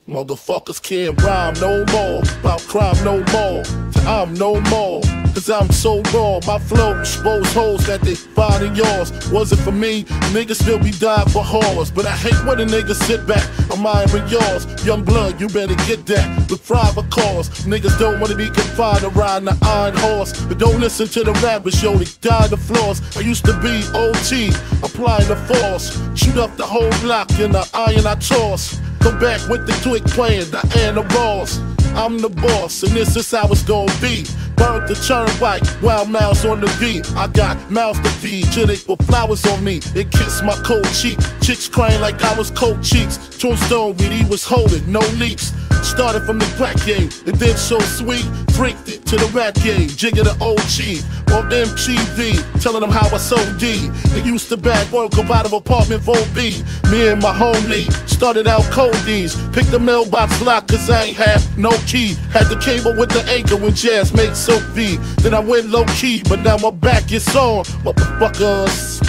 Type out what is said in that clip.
Motherfuckers can't rhyme no more, about crime no more, I'm no more, cause I'm so raw. My flow expose holes that they find in yours. Wasn't for me, niggas still be dying for whores. But I hate when a nigga sit back, I'm admiring yours. Young blood, you better get that with private cause. Niggas don't wanna be confined around the iron horse. But don't listen to the rappers, yo, they die the floors. I used to be OT, applying the force. Shoot up the whole block in the iron I toss. Come back with the quick playing, the animals. I'm the boss, and this is how it's gonna be. Burnt the turnpike, wild mouths on the beat. I got mouths to feed, chilling with flowers on me. It kissed my cold cheek, chicks crying like I was cold cheeks. Tombstone when he was holding, no leaks. Started from the crack game, it did so sweet. Freaked it to the rap game, jigger the OG. On MTV, telling them how I sold D. They used to bag work up out of apartment 4B. Me and my homie started out cold D's. Picked the mailbox lock cause I ain't have no key. Had the cable with the anchor when Jazz made Soap V. Then I went low key, but now my back is on. Motherfuckers.